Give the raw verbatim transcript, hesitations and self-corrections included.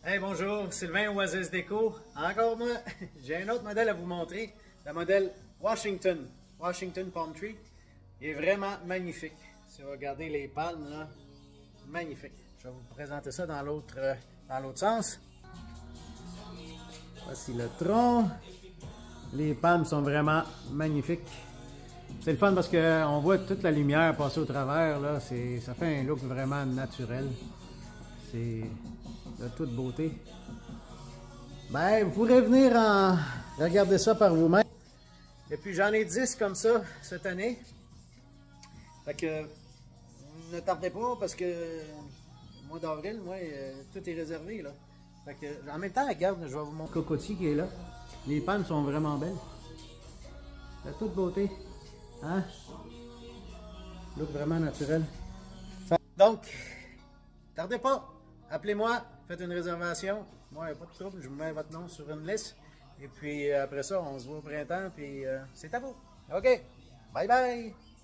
Hey, bonjour, Sylvain Oasis Déco. Encore moi, j'ai un autre modèle à vous montrer, le modèle Washington, Washington Palm Tree. Il est vraiment magnifique. Si vous regardez les palmes, là, magnifique. Je vais vous présenter ça dans l'autre euh, dans l'autre sens. Voici le tronc. Les palmes sont vraiment magnifiques. C'est le fun parce qu'on voit toute la lumière passer au travers, là. Ça fait un look vraiment naturel. C'est de toute beauté. Ben, vous pourrez venir en regarder ça par vous-même. Et puis j'en ai dix comme ça cette année. Fait que ne tardez pas parce que le mois d'avril, moi, euh, tout est réservé là. Fait que en même temps, regarde, je vais vous montrer le cocotier qui est là. Les palmes sont vraiment belles. De toute beauté. Hein? Look vraiment naturel. Fait, donc, tardez pas. Appelez-moi, faites une réservation. Moi, il n'y a pas de trouble, je vous mets votre nom sur une liste. Et puis après ça, on se voit au printemps, puis euh, c'est à vous. OK, bye bye!